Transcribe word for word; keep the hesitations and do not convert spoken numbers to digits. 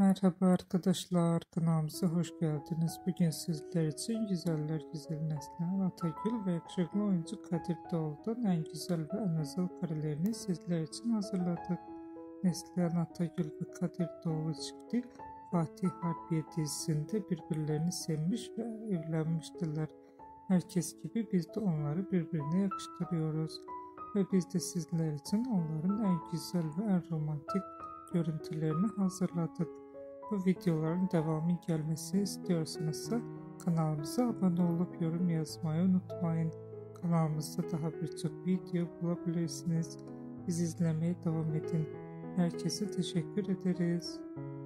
Merhaba arkadaşlar, kanalımıza hoş geldiniz. Bugün sizler için güzeller güzeli Neslihan, Atagül ve yakışıklı oyuncu Kadir Doğulu'dan en güzel ve en özel karelerini sizler için hazırladık. Neslihan Atagül ve Kadir Doğulu çifti Fatih Harbiye dizisinde birbirlerini sevmiş ve evlenmiştiler. Herkes gibi biz de onları birbirine yakıştırıyoruz. Ve biz de sizler için onların en güzel ve en romantik görüntülerini hazırladık. Bu videoların devamı gelmesini istiyorsanız kanalımıza abone olup yorum yazmayı unutmayın. Kanalımızda daha birçok video bulabilirsiniz. Bizi izlemeye devam edin. Herkese teşekkür ederiz.